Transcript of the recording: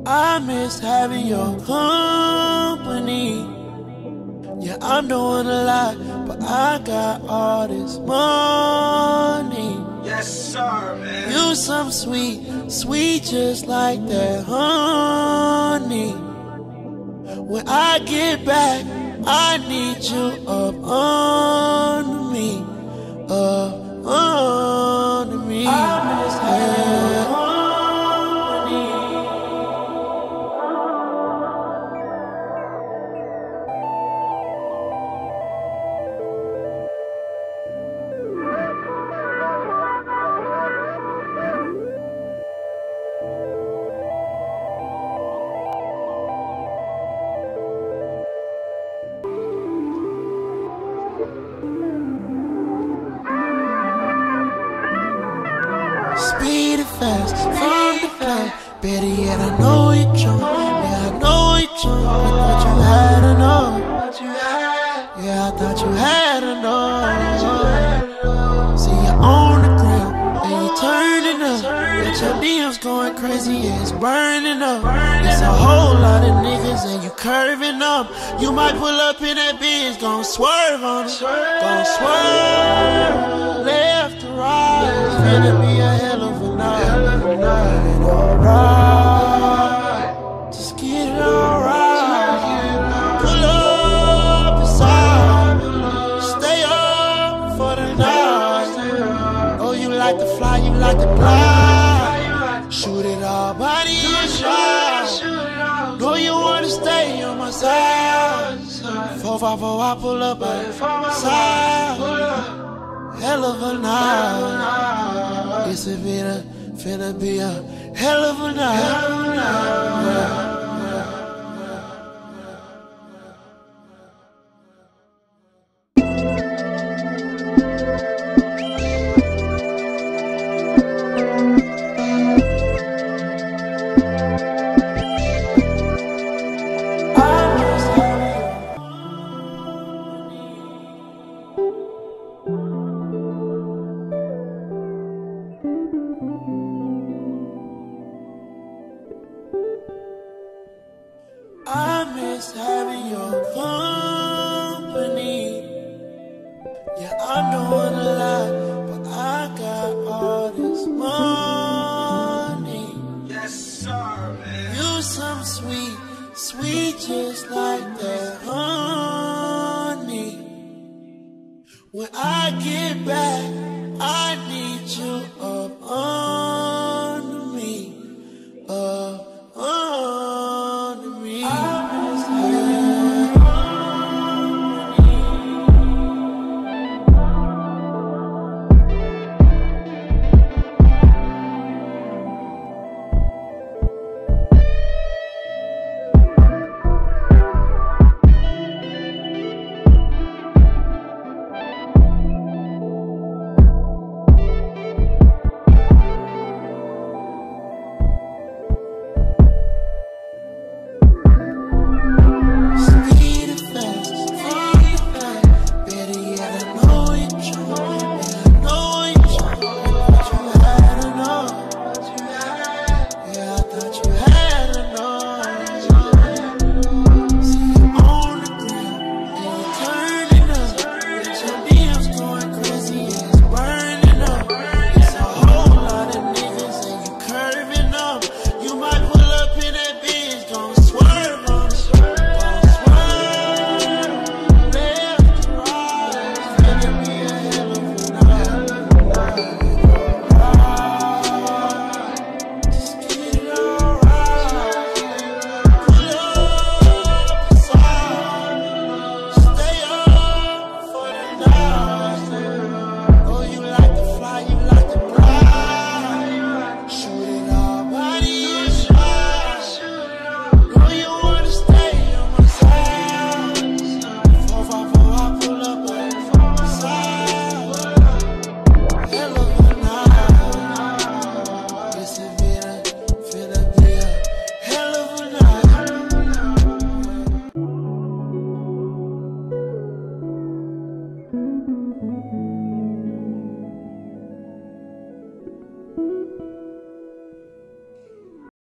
I miss having your company. Yeah, I'm doing a lot, but I got all this money. Yes, sir, man. You some sweet, sweet just like that honey. When I get back, I need you up under me, up under me. I miss having speedy fast from the club. Better yet, I know you drunk. Yeah, I know you drunk. I thought you had enough. Yeah, I thought you had enough. See you on the ground and you turning up. But your DMs going crazy, yeah, it's burning up. It's a whole lot of niggas and you curving up. You might pull up in that bitch, gon' swerve on it. Gon' swerve left to right. It's finna be a hell of a night. And alright, just get it alright. Pull up inside, stay up for the night. Oh, you like to fly, you like to fly. Shoot it all, body and shot. Know you wanna stay on my side. 454, I pull up by the side. Hell of a night. It's finna be a hell of a night. I miss having your company. Yeah, I'm doing a lot, but I got all this money. Yes, sir, man. You some sweet, sweet just like that honey. When I get back,